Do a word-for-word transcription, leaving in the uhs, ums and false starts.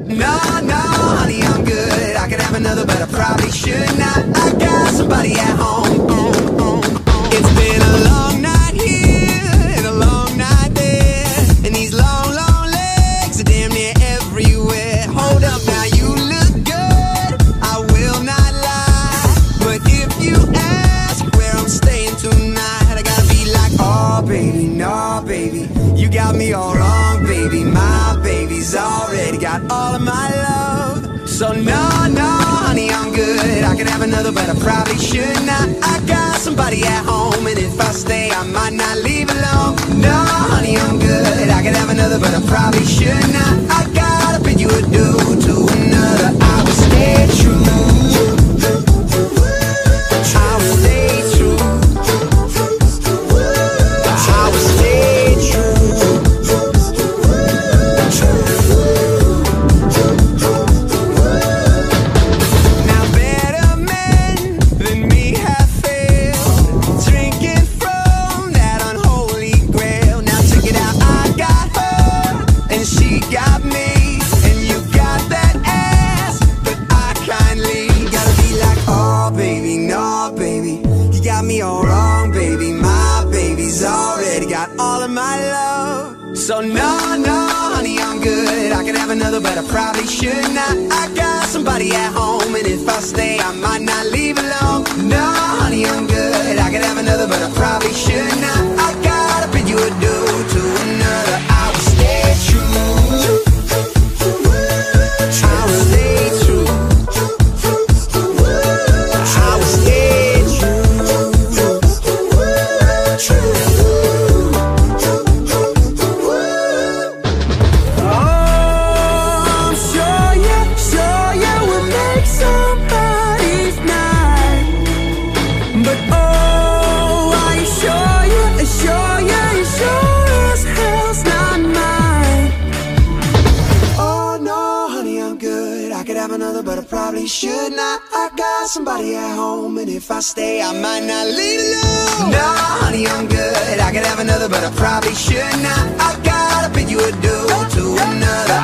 No, no, honey, I'm good. I could have another, but I probably should not. I got somebody at home. It's been a long night here and a long night there, and these long, long legs are damn near everywhere. Hold up now, you look good, I will not lie, but if you ask where I'm staying tonight, I gotta be like, oh baby, no baby, you got me all wrong baby. My baby's already got all of my love. So no, no, honey, I'm good. I could have another, but I probably should not. I got somebody at home, and if I stay, I might not leave alone. No, honey, I'm good. I could have another, but I probably should not. I gotta bid you adieu to another. I will stay true. I will stay true. I will stay true. Now better men than me have failed, drinking from that unholy grail. Now check it out, I got her and she got me, and you got that ass, but I kindly gotta be like, oh baby, no baby, you got me all wrong baby. My baby's already got all of my love. So no, no, honey, I'm good. I could have another, but I probably should not. I got somebody at home, and if I stay, I might not leave alone. No, honey, I'm good. I could have another, but I probably should not. I gotta bid you adieu to another. I will stay true. I will stay true. I will stay true. Oh, I'm sure you, sure you will make somebody's night. But oh, are you sure you, sure you, sure as hell's not mine? Oh no, honey, I'm good. I could have another, but I probably should not. I got somebody at home, and if I stay, I might not leave alone. No, honey, I'm good. I could have another, but I probably should not. I gotta bid you adieu to another.